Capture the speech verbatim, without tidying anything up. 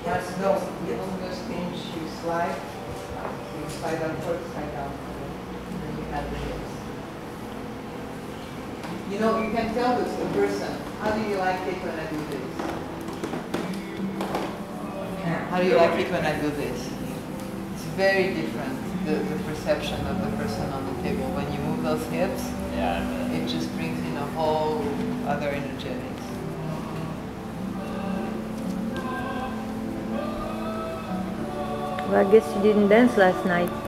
Yes, no, you don't just pinch, you slide. You slide upward, slide down. And then you add the hips. You know, you can tell this the person. How do you like it when I do this? How do you like it when I do this? It's very different, the, the perception of the person on the table. When you move those hips, Yeah. it just brings in a whole other energetics. Well, I guess you didn't dance last night.